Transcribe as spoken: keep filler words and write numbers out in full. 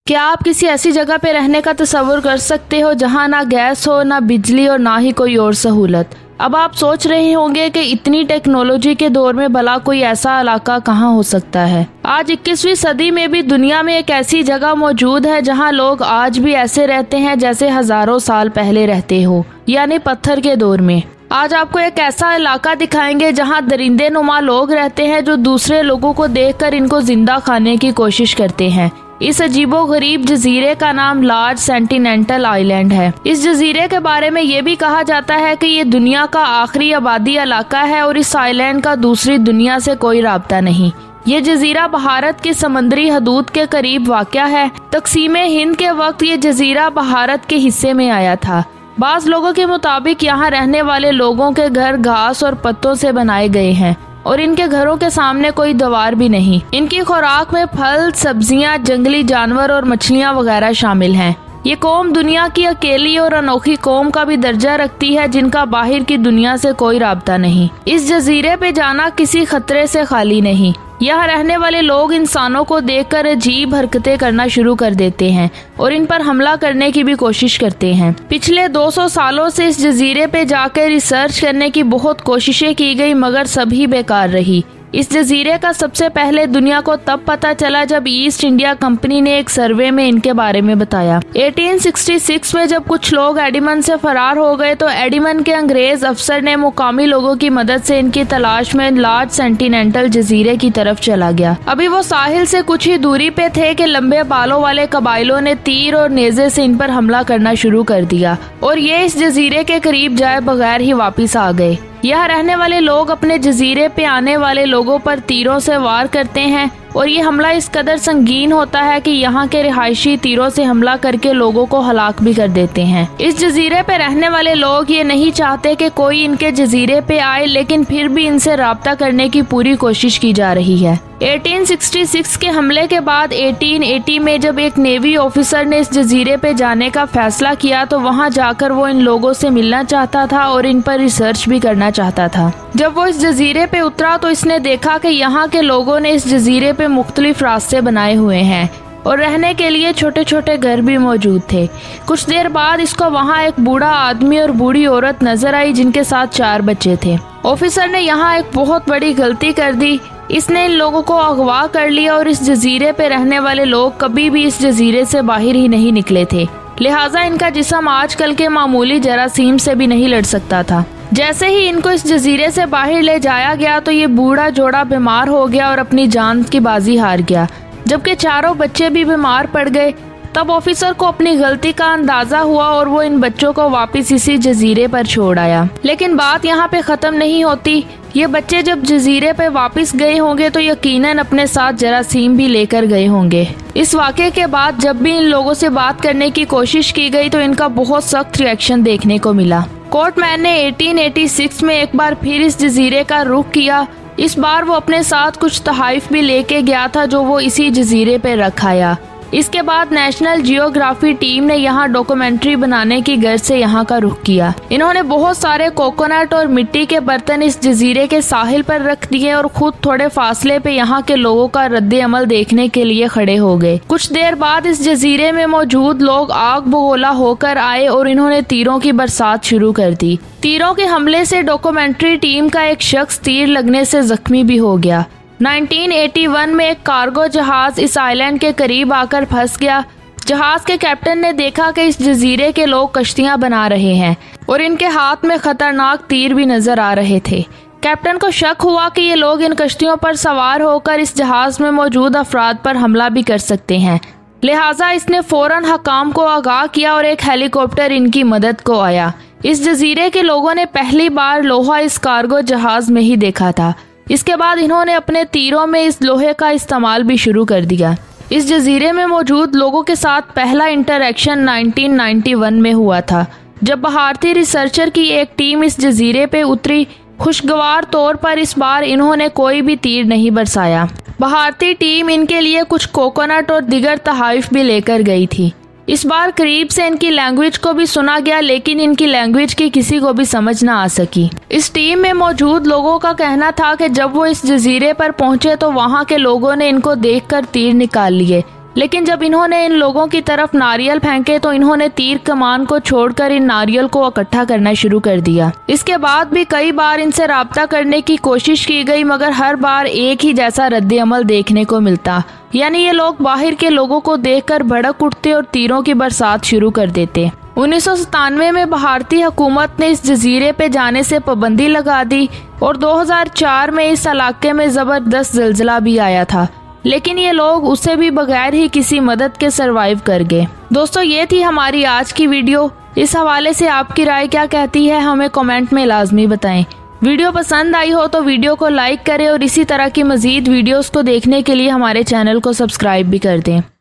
क्या आप किसी ऐसी जगह पे रहने का तस्वुर कर सकते हो जहां ना गैस हो, ना बिजली और ना ही कोई और सहूलत। अब आप सोच रहे होंगे कि इतनी टेक्नोलॉजी के दौर में भला कोई ऐसा इलाका कहां हो सकता है। आज इक्कीसवीं सदी में भी दुनिया में एक ऐसी जगह मौजूद है जहां लोग आज भी ऐसे रहते हैं जैसे हजारों साल पहले रहते हो, यानी पत्थर के दौर में। आज आपको एक ऐसा इलाका दिखाएंगे जहां दरिंदे नुमा लोग रहते हैं जो दूसरे लोगों को देखकर इनको जिंदा खाने की कोशिश करते हैं। इस अजीबो गरीब जजीरे का नाम लार्ज सेंटिनेंटल आइलैंड है। इस जजीरे के बारे में ये भी कहा जाता है कि ये दुनिया का आखिरी आबादी इलाका है और इस आइलैंड का दूसरी दुनिया से कोई राब्ता नहीं। ये जजीरा भारत की समंदरी हदूद के करीब वाक़या है। तकसीमे हिंद के वक्त ये जजीरा भारत के हिस्से में आया था। बाज़ लोगों के मुताबिक यहाँ रहने वाले लोगों के घर घास और पत्तों से बनाए गए हैं और इनके घरों के सामने कोई दीवार भी नहीं। इनकी खुराक में फल, सब्जियां, जंगली जानवर और मछलियां वगैरह शामिल हैं। ये कौम दुनिया की अकेली और अनोखी कौम का भी दर्जा रखती है जिनका बाहर की दुनिया से कोई राब्ता नहीं। इस जजीरे पे जाना किसी खतरे से खाली नहीं। यहाँ रहने वाले लोग इंसानों को देखकर अजीब हरकतें करना शुरू कर देते हैं और इन पर हमला करने की भी कोशिश करते हैं। पिछले दो सौ सालों से इस जजीरे पे जाकर रिसर्च करने की बहुत कोशिशें की गई मगर सभी बेकार रही। इस जजीरे का सबसे पहले दुनिया को तब पता चला जब ईस्ट इंडिया कंपनी ने एक सर्वे में इनके बारे में बताया। अठारह सौ छियासठ में जब कुछ लोग एडिमन से फरार हो गए तो एडिमन के अंग्रेज अफसर ने मुकामी लोगों की मदद से इनकी तलाश में लार्ज सेंटिनेंटल जजीरे की तरफ चला गया। अभी वो साहिल से कुछ ही दूरी पे थे कि लंबे बालों वाले कबाइलों ने तीर और नेजे से इन पर हमला करना शुरू कर दिया और ये इस जजीरे के करीब जाए बगैर ही वापिस आ गए। यहाँ रहने वाले लोग अपने जजीरे पे आने वाले लोगों पर तीरों से वार करते हैं और ये हमला इस कदर संगीन होता है कि यहाँ के रिहायशी तीरों से हमला करके लोगों को हलाक भी कर देते हैं। इस जजीरे पे रहने वाले लोग ये नहीं चाहते कि कोई इनके जजीरे पे आए, लेकिन फिर भी इनसे राब्ता करने की पूरी कोशिश की जा रही है। अठारह सौ छियासठ के हमले के बाद अठारह सौ अस्सी में जब एक नेवी ऑफिसर ने इस जजीरे पे जाने का फैसला किया तो वहाँ जाकर वो इन लोगों से मिलना चाहता था और इन पर रिसर्च भी करना चाहता था। जब वो इस जजीरे पे उतरा तो इसने देखा कि यहाँ के लोगों ने इस जजीरे पे मुख्तलिफ रास्ते बनाए हुए हैं और रहने के लिए छोटे छोटे घर भी मौजूद थे। कुछ देर बाद इसको वहाँ एक बूढ़ा आदमी और बूढ़ी औरत नजर आई जिनके साथ चार बच्चे थे। ऑफिसर ने यहाँ एक बहुत बड़ी गलती कर दी। इसने इन लोगों को अगवा कर लिया और इस जजीरे पे रहने वाले लोग कभी भी इस जजीरे से बाहर ही नहीं निकले थे, लिहाजा इनका जिस्म आजकल के मामूली जरासीम से भी नहीं लड़ सकता था। जैसे ही इनको इस जजीरे से बाहर ले जाया गया तो ये बूढ़ा जोड़ा बीमार हो गया और अपनी जान की बाजी हार गया, जबकि चारों बच्चे भी बीमार पड़ गए। तब ऑफिसर को अपनी गलती का अंदाजा हुआ और वो इन बच्चों को वापस इसी जजीरे पर छोड़ आया। लेकिन बात यहाँ पे खत्म नहीं होती। ये बच्चे जब जजीरे पे वापस गए होंगे तो यकीनन अपने साथ जरासीम भी लेकर गए होंगे। इस वाक़े के बाद जब भी इन लोगों से बात करने की कोशिश की गई तो इनका बहुत सख्त रिएक्शन देखने को मिला। कोर्टमैन ने अठारह सौ छियासी में एक बार फिर इस जजीरे का रुख किया। इस बार वो अपने साथ कुछ तहाइफ भी लेके गया था जो वो इसी जजीरे पे रख आया। इसके बाद नेशनल जियोग्राफी टीम ने यहाँ डॉक्यूमेंट्री बनाने की गर्ज से यहाँ का रुख किया। इन्होंने बहुत सारे कोकोनट और मिट्टी के बर्तन इस जजीरे के साहिल पर रख दिए और खुद थोड़े फासले पे यहाँ के लोगों का रद्द अमल देखने के लिए खड़े हो गए। कुछ देर बाद इस जजीरे में मौजूद लोग आग बगोला होकर आए और इन्होंने तीरों की बरसात शुरू कर दी। तीरों के हमले से डॉक्यूमेंट्री टीम का एक शख्स तीर लगने से जख्मी भी हो गया। उन्नीस सौ इक्यासी में एक कार्गो जहाज इस आइलैंड के करीब आकर फंस गया। जहाज के कैप्टन ने देखा कि इस जजीरे के लोग कश्तियां बना रहे हैं और इनके हाथ में खतरनाक तीर भी नजर आ रहे थे। कैप्टन को शक हुआ कि ये लोग इन कश्तियों पर सवार होकर इस जहाज में मौजूद अफराद पर हमला भी कर सकते हैं, लिहाजा इसने फौरन हकाम को आगाह किया और एक हेलीकॉप्टर इनकी मदद को आया। इस जजीरे के लोगों ने पहली बार लोहा इस कार्गो जहाज में ही देखा था। इसके बाद इन्होंने अपने तीरों में इस लोहे का इस्तेमाल भी शुरू कर दिया। इस जजीरे में मौजूद लोगों के साथ पहला इंटरैक्शन उन्नीस सौ इक्यानवे में हुआ था जब भारतीय रिसर्चर की एक टीम इस जजीरे पे उतरी। खुशगवार तौर पर इस बार इन्होंने कोई भी तीर नहीं बरसाया। भारतीय टीम इनके लिए कुछ कोकोनट और दिगर तहाइफ भी लेकर गई थी। इस बार करीब से इनकी लैंग्वेज को भी सुना गया, लेकिन इनकी लैंग्वेज की किसी को भी समझ ना आ सकी। इस टीम में मौजूद लोगों का कहना था कि जब वो इस जजीरे पर पहुंचे तो वहां के लोगों ने इनको देखकर तीर निकाल लिए, लेकिन जब इन्होंने इन लोगों की तरफ नारियल फेंके तो इन्होंने तीर कमान को छोड़कर इन नारियल को इकट्ठा करना शुरू कर दिया। इसके बाद भी कई बार इनसे राब्ता करने की कोशिश की गई, मगर हर बार एक ही जैसा रद्द अमल देखने को मिलता, यानी ये लोग बाहर के लोगों को देखकर भड़क उठते और तीरों की बरसात शुरू कर देते। उन्नीस सौ सतानवे में भारतीय हुकूमत ने इस जजीरे पे जाने से पाबंदी लगा दी और दो हज़ार चार में इस इलाके में जबरदस्त ज़िलज़िला भी आया था, लेकिन ये लोग उसे भी बगैर ही किसी मदद के सरवाइव कर गए। दोस्तों, ये थी हमारी आज की वीडियो। इस हवाले से आपकी राय क्या कहती है हमें कमेंट में लाजमी बताएं। वीडियो पसंद आई हो तो वीडियो को लाइक करें और इसी तरह की मजीद वीडियोस को देखने के लिए हमारे चैनल को सब्सक्राइब भी कर दें।